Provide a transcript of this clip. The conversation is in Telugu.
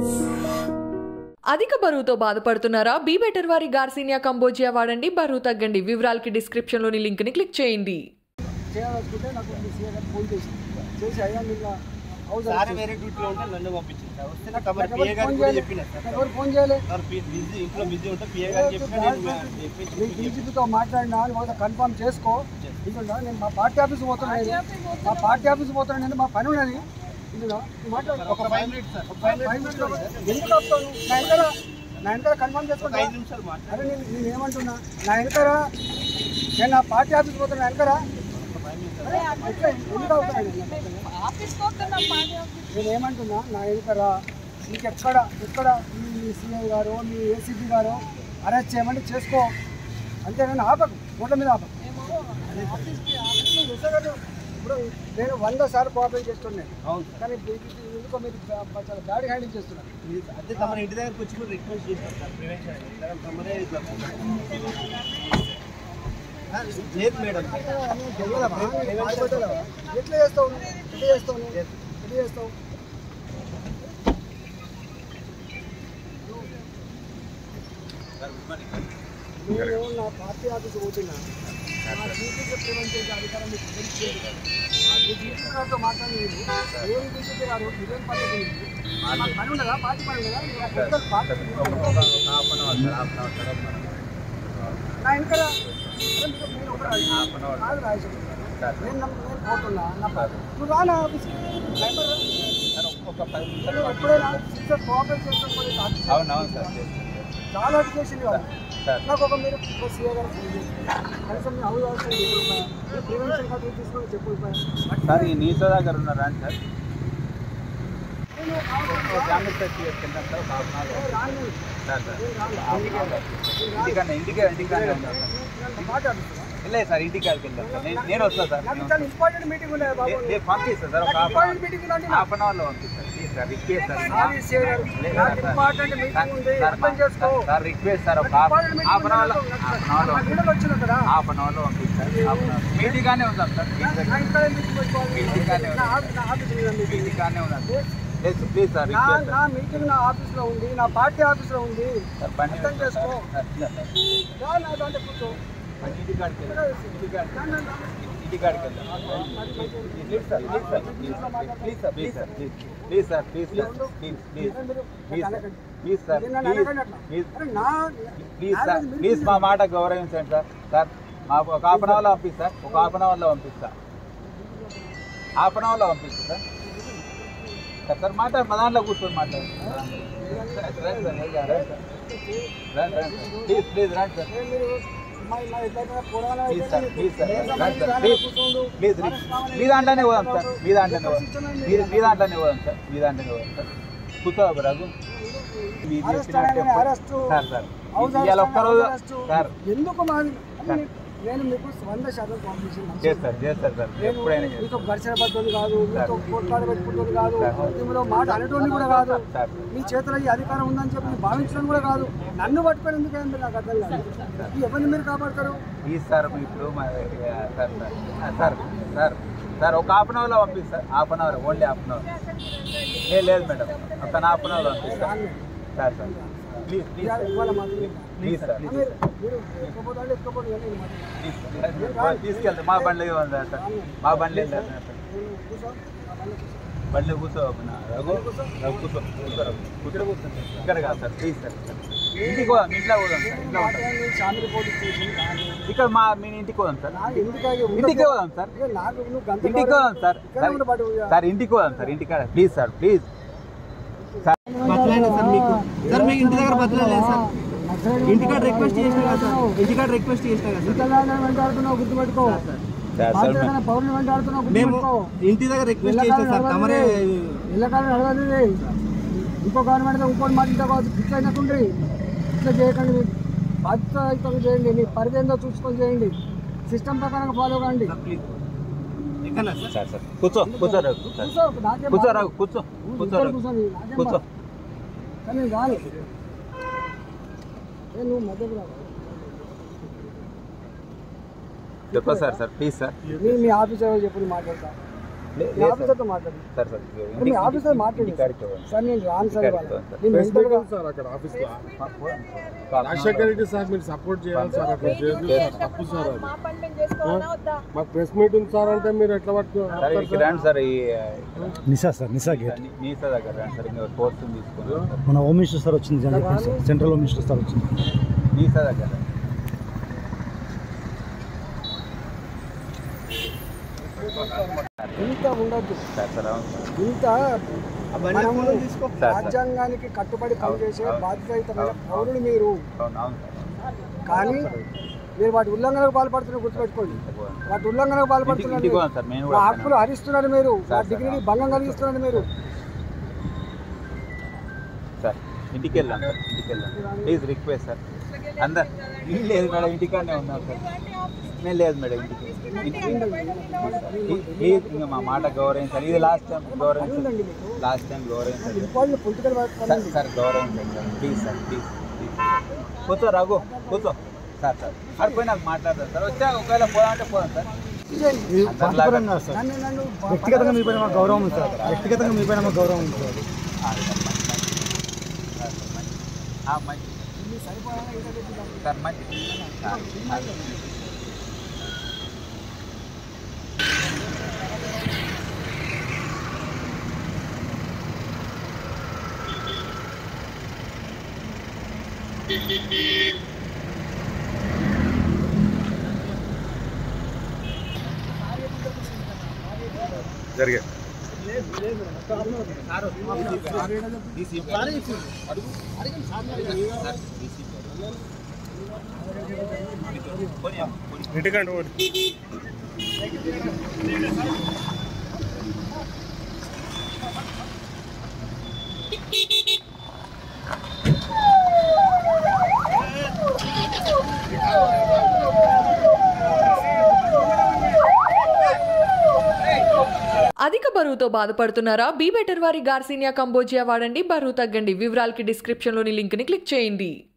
అధిక బరువుతో బాధపడుతున్నారా? బీ బెటర్ వారి గార్సినియా కంబోజియా వాడండి, బరువు తగ్గండి. వివరాలకి డిస్క్రిప్షన్ లోని లింక్ ని క్లిక్ చేయండి. వేరే డ్యూటీలో ఉంటే నన్ను పంపించింది సార్. వస్తే నాకు మరి పిఏ గారికి కూడా చెప్పిన సార్. ఫోన్ చేయలే సార్, బిజీ ఇంట్లో బిజీ ఉంటే పిఏ గారికి చెప్పిన డీజీపీతో మాట్లాడినా నువ్వు కన్ఫర్మ్ చేసుకో. ఇందులో నేను మా పార్టీ ఆఫీస్ పోతున్నాను, నేను మా పని ఉన్నది. ఇందులో ఒక 5 మినిట్స్ సార్, ఒక 5 మినిట్స్ ఎందుకు వస్తాను? నా వెనకాల కన్ఫర్మ్ చేసుకుంటా. 5 నిమిషాలు అరే నేను ఏమంటున్నా, నా వెనకాల నేను నా పార్టీ ఆఫీస్ పోతున్నా, వెనకాల ఎందుకు అవుతాను? నేను ఏమంటున్నా, నా వెనకాల ఎక్కడ మీ సిఐ గారు మీ ఏసీపీ గారు అరెస్ట్ చేయమంటే చేసుకో, అంతేగాని ఆపకు, రోడ్ల మీద ఆపకు. ఇప్పుడు నేను 100 సార్లు కోఆపరేట్ చేస్తున్నాను, కానీ ఎందుకో మీరు చాలా బ్యాడ్ హ్యాండిల్ చేస్తున్నారు. అదే తమ ఇంటి దగ్గరకు వచ్చి కూడా రిక్వెస్ట్ చేస్తారు సార్, ప్రివెన్షన్ లేదు మేడం. ఎట్లా చేస్తావు? నేను నా పార్టీ ఆఫీస్ పోతున్నా, నా డ్యూటీకి ప్రివెంట్ చేసే అధికారం మీకు తెలిసింది. మీ డీజీపీ గారితో మాట్లాడి ఏం డీజీపీ గారు ఇదేం పద్ధతి పని ఉండదా? పార్టీ పని ఉండదా? నా వెనకాల కాదు రాజేశ్వర, నేను పోతున్నా, నువ్వు రానా ఆఫీస్కి? ఎప్పుడైనా సిస్టర్ కోఆపరేట్ చేస్తాను, చాలా అడ్యుకేషన్ ఇవ్వాలి నాకు. ఒక మీరు సీఏ గారు కనీసం మీ హౌస్ ప్రివెన్షన్ కార్డు తీసుకొని చెప్పు సార్. ఈ నీతో దగ్గర ఉన్నారా అని సార్? ఇంటికానే ఉన్నారు లేదు సార్, ఇంటికాడికి వెళ్ళాను సార్. నేను వస్తాను సార్, ఇంపార్టెంట్ మీటింగ్ ఉన్నది బాబు, పంపిస్తాను సార్. ఒక హాఫ్ అన్ అవర్లో పంపిస్తాను please sir. Request sir, sir request sir. ఒక హాఫ్ అన్ అవర్లో పంపిస్తారు. మీటింగ్గానే ఉందాం సార్, మీటింగ్గానే ఉన్నాం ప్లీజ్ సార్. నా మీటింగ్ నా ఆఫీస్లో ఉంది, నా పార్టీ ఆఫీస్లో ఉంది, అర్థం చేసుకో. కూర్చో, ఇంటికాడికి ప్లీజ్ మా మాట గౌరవించండి సార్. సార్ ఒక హాఫ్ అన్ అవర్లో పంపిస్తా, ఒక హాఫ్ అన్ అవర్లో పంపిస్తా సార్. సార్ మాట్లాడు, మా దాంట్లో కూర్చొని మాట్లాడు. ప్లీజ్ రండి సార్. ప్లీజ్ మీ దాంట్లోనే పోదాం సార్, మీ దాంట్లోనే పోదాం సార్. కూర్చో రఘు. సార్ సార్ ఇవాళ ఒక్కరోజు సార్ ఎందుకు నేను మీకు 100% కాంపిటీషన్ చేస్తారు సార్. ఎప్పుడైనా మీతో ఘర్షణ పద్ధతులు కాదు, మీతో పోట్లాడ పెట్టుకుంటుంది కాదు, ఇందులో మాట అనేటోని కూడా కాదు, మీ చేతిలో ఈ అధికారం ఉందని చెప్పి భావించడం కూడా కాదు. నన్ను పట్టుకొని ఎందుకంటే నాకు అర్థం కాదు. ఎవరిని మీరు కాపాడతారు? ప్లీజ్ సార్, ఇప్పుడు సార్ ఒక హాఫ్ అన్ అవర్లో పంపిస్తారు. Half an hour, only half an hour. లేదు మేడం, ఒక హాఫ్ అన్ అవర్లో పంపిస్తారు సార్. ప్లీజ్ సార్, తీసుకెళ్తా. మా బండ్లో సార్, మా బండ్లో బండ్లో కూర్చో కూర్చో ఇక్కడ కాదు సార్. ప్లీజ్ సార్, ఇంటికి పోదాం, ఇంట్లో పోదాం సార్. ఇక్కడ మీ ఇంటికి పోదాం సార్, ఇంటికి పోదాం సార్, ఇంటికి పోదాం సార్. సార్ ఇంటికి పోదాం సార్, ఇంటికాడ please sir, please sir. Sir మీకు ఇంటి దగ్గర బతలేదు సార్, ఇంటికాడ రిక్వెస్ట్ చేసిన కదా సార్, గుర్తుపెట్టుకో. పౌరులు వెంటాడుతున్నావు, మేము ఇంటి దగ్గర రిక్వెస్ట్ చేసాం సార్. తమరే ఇళ్ళకాలం అడగదు, ఇంకో గవర్నమెంట్ ఇంకోటి మాట్లాడుకోవచ్చు. ఫిక్స్ అయినట్టుండ్రి, ఇట్లా చేయకండి, బాధ్యత చేయండి, మీ పరిధి ఏందో చూసుకొని చేయండి, సిస్టమ్ ప్రకారంగా ఫాలో కండి. కానీ రాదు, నువ్వు మధ్యకు రాదు. చెప్పా సార్. ప్లీజ్ సార్, మీ ఆఫీసర్ చెప్పి మాట్లాడతా. మీ ఆఫీసర్తో మాట్లాడండి సార్ సార్ మీ ఆఫీసర్ మాట్లాడండి సార్ నేను రాను సార్ నేను మెంటల్గా సార్ అక్కడ ఆఫీస్లో రాజశేఖర్ రెడ్డి సార్ మీరు సపోర్ట్ చేయాలి సార్ అట్లా చేయదు తప్పు సార్ అది మాకు ప్రెస్ మీట్ ఉంది సార్ అంటే మీరు ఎట్లా పట్టుకోండి రండి సార్ నిశా సార్ నిశా గేట్ నీసా దగ్గర రండి సార్ ఇంకా కోర్సు తీసుకుని మన హోమ్ మినిస్టర్ సార్ వచ్చింది సెంట్రల్ హోమ్ మినిస్టర్ సార్ వచ్చింది నీసా దగ్గర ఇంత ఉండద్దు సార్ సార్ అవును ఇంత మనము రాజ్యాంగానికి కట్టుబడి పనిచేసే బాధ్యతాయుతమైన పౌరులు మీరు అవును అవును సార్ కానీ మీరు వాటి ఉల్లంఘనకు పాల్పడుతున్నారు గుర్తుపెట్టుకోండి వాటి ఉల్లంఘనకు పాల్పడుతున్నారు మా హక్కులు హరిస్తున్నారు మీరు మా డిగ్రీని భంగం కలిగిస్తున్నారు మీరు సార్ ఇంటికి వెళ్ళాం సార్ ఇంటికి వెళ్ళాం ప్లీజ్ రిక్వెస్ట్ సార్ అందరు లేదు మేడం ఇంటికాడనే ఉన్నాం సార్ నేను లేదు మేడం ఇంటికి ప్లీజ్ ఇంకా మా మాట గౌరవించాలి ఇది లాస్ట్ టైం గౌరవించాలి లాస్ట్ టైం గౌరవించాలి పొలిటికల్ సార్ గౌరవించండి సార్ ప్లీజ్ సార్ ప్లీజ్ కూర్చో రఘు కూర్చో సార్ సార్ అడిపోయి నాకు మాట్లాడతాను సార్ వచ్చా ఒకవేళ పోదామంటే పోదాం సార్ పార్టీపరంగా సార్ వ్యక్తిగతంగా మీ పైన మాకు గౌరవం ఉంది సార్ వ్యక్తిగతంగా మీ పైన మాకు గౌరవం ఉంది సార్ మంచి సార్ మంచి జరిగే ఇంటికంటే అధిక బరువుతో బాధపడుతున్నారా? బీ బెటర్ వారి గార్సినియా కంబోజియా వాడండి, బరువు తగ్గండి. వివరాలకి డిస్క్రిప్షన్లోని లింక్ని క్లిక్ చేయండి.